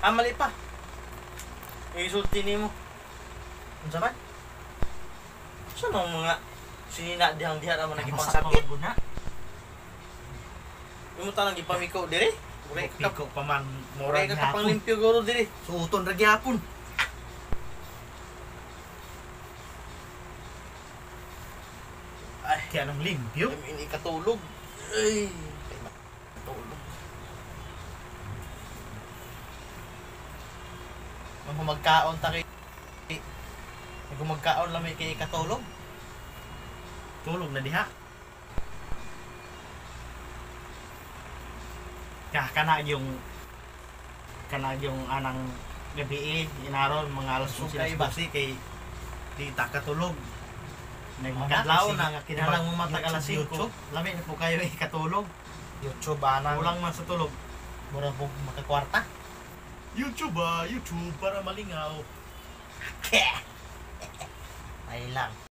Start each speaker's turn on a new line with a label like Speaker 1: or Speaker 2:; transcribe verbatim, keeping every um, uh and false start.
Speaker 1: Ah, mali pa. Isulti nimo. Unsa man? Sa nang mga sinina dihang diha naman nagipangsakit.
Speaker 2: Guna.
Speaker 1: Imo tanang gipamiko diri. Uray ka
Speaker 2: Piko pa man
Speaker 1: uray
Speaker 2: murag
Speaker 1: ka
Speaker 2: hapon.
Speaker 1: kapang limpyo guro diri.
Speaker 2: Suuton ra gyapon.
Speaker 1: Ay,
Speaker 2: Kaya nang limpyo.
Speaker 1: kami ini katulog. Ay, kay matulog. Ang magkaon ta kay Kung magkaon lang may kay katulog.
Speaker 2: Tulog na diha. Kaya kana yung kana yung anang gabi eh, inaron mga alas
Speaker 1: So,
Speaker 2: kung
Speaker 1: kay
Speaker 2: sila basi kay di ta katulog.
Speaker 1: Nagkatlaw na,
Speaker 2: kinalang mo matag alas
Speaker 1: YouTube,
Speaker 2: singko. Lami na po kayo ikatulog.
Speaker 1: YouTube anang
Speaker 2: Kulang man sa tulog.
Speaker 1: mura po makakwarta.
Speaker 2: YouTube ah, YouTube para malingaw.
Speaker 1: Ay lang.